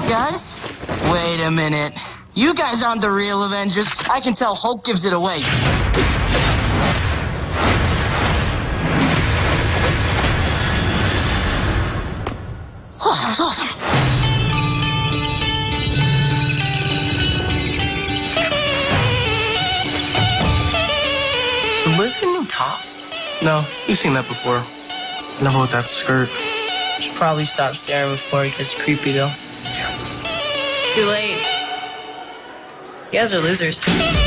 Guys, wait a minute. You guys aren't the real Avengers. I can tell Hulk gives it away. Oh, that was awesome. Is Liz the new top? No, you've seen that before. Never with that skirt. Should probably stop staring before it gets creepy, though. Yeah. Too late. You guys are losers.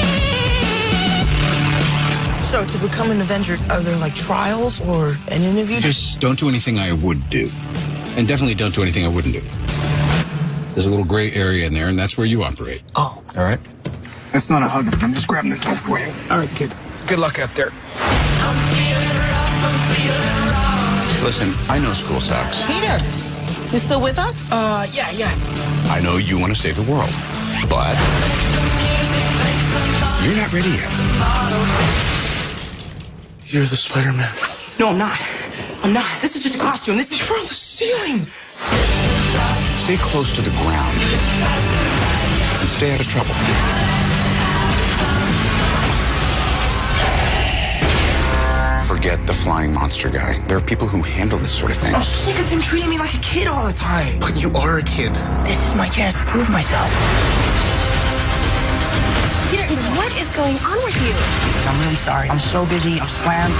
So, to become an Avenger, are there, like, trials or an interview? Just don't do anything I would do. And definitely don't do anything I wouldn't do. There's a little gray area in there, and that's where you operate. Oh. All right? That's not a hug. I'm just grabbing the door for you. All right, kid. Good luck out there. Listen, I know school sucks. Peter, you still with us? Yeah. I know you want to save the world. But you're not ready yet. You're the Spider-Man. No, I'm not. I'm not. This is just a costume. This is... You're on the ceiling. Stay close to the ground. And stay out of trouble. Forget the flying monster guy. There are people who handle this sort of thing. I'm sick of him treating me like a kid all the time. But you are a kid. This is my chance to prove myself. Peter, what is going on with you? I'm really sorry. I'm so busy. I'm slammed.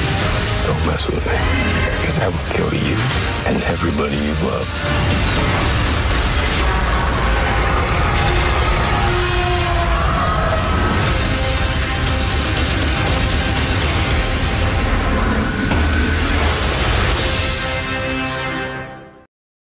Don't mess with me, because I will kill you and everybody you love.